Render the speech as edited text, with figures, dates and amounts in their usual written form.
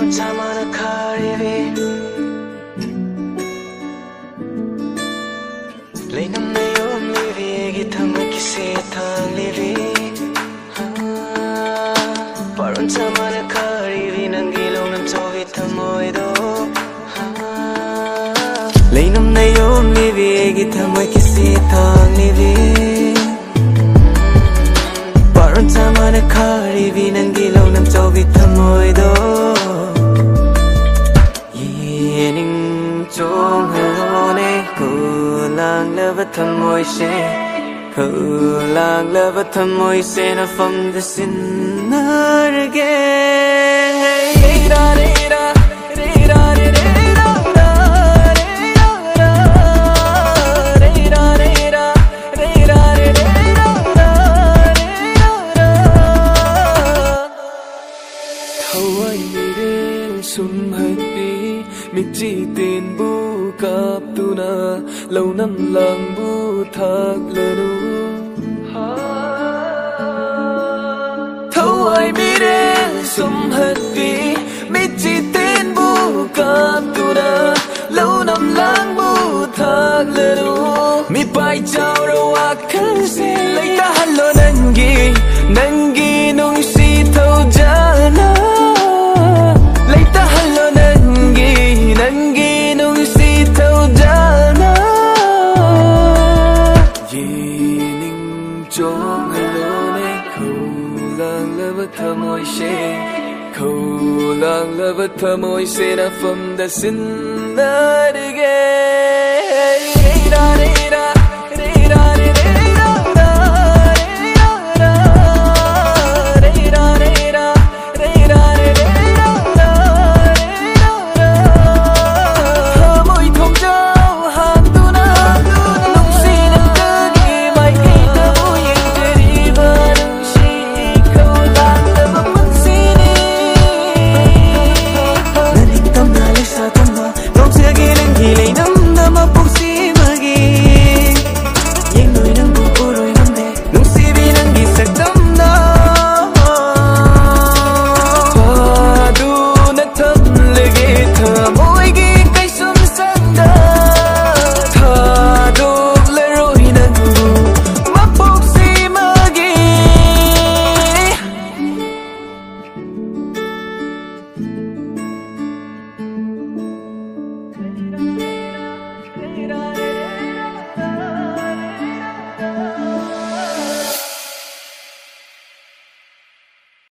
참아나 카리비 Lainam na yom livi Gitang magkisitang livi Parang 참아나 카리비 Nang gilong ng tawit amoy do Lainam na yom livi Gitang magkisitang livi Parang 참아나 카리비 Nang gilong ng tawit amoy do Trong hôn khâu lang lơ vật thầm môi xe khâu lang lơ vật thầm môi xe na phong the sin again ra ra ra ra ra Miji tin bu kap tu na lâu năm lang bu thak lenu thâu ai mi đến sum hết đi Miji tin bu kap tu na lâu năm lang bu thak lenu mi pai chao ro akan se lấy ta hallo nangi nung si thâu jana lấy ta hallo Nangi nung si thâu jana Yining chong halone khâu lang lơ vật thamoi she khâu lang lơ vật thamoi she na from the sin that again